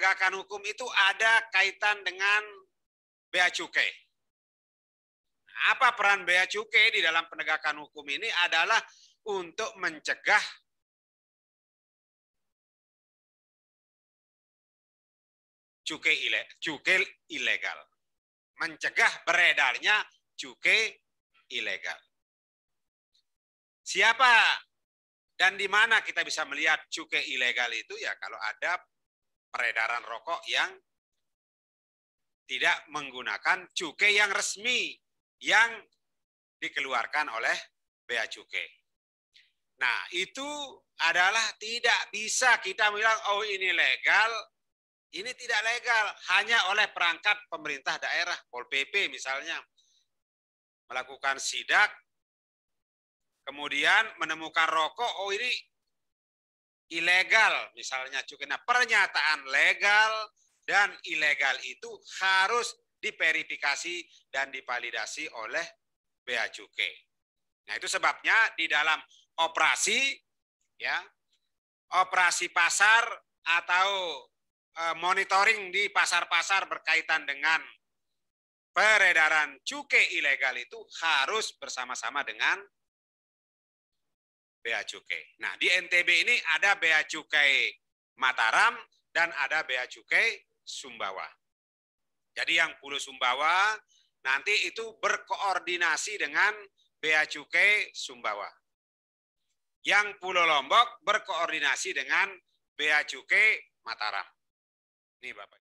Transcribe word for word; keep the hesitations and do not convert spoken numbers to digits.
penegakan hukum itu ada kaitan dengan bea cukai. Apa peran bea cukai di dalam penegakan hukum ini adalah untuk mencegah cukai ilegal, cukai ilegal, mencegah beredarnya cukai ilegal. Siapa dan di mana kita bisa melihat cukai ilegal itu? Ya kalau ada peredaran rokok yang tidak menggunakan cukai yang resmi yang dikeluarkan oleh bea cukai. Nah, itu adalah tidak bisa kita bilang oh ini legal, ini tidak legal hanya oleh perangkat pemerintah daerah, Pol P P misalnya melakukan sidak, kemudian menemukan rokok, oh ini ilegal misalnya cukai. Nah, pernyataan legal dan ilegal itu harus diverifikasi dan divalidasi oleh bea cukai. Nah, itu sebabnya di dalam operasi ya, operasi pasar atau e, monitoring di pasar-pasar berkaitan dengan peredaran cukai ilegal itu harus bersama-sama dengan bea cukai. Nah, di N T B ini ada bea cukai Mataram dan ada bea cukai Sumbawa. Jadi yang Pulau Sumbawa nanti itu berkoordinasi dengan bea cukai Sumbawa. Yang Pulau Lombok berkoordinasi dengan bea cukai Mataram. Ini Bapak.